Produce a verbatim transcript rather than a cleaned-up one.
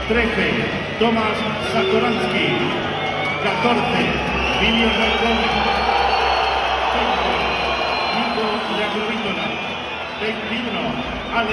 trece, Tomás Satoransky. catorce, Emilio Gómez. veinte, Nico Yacovítola. veintiuno,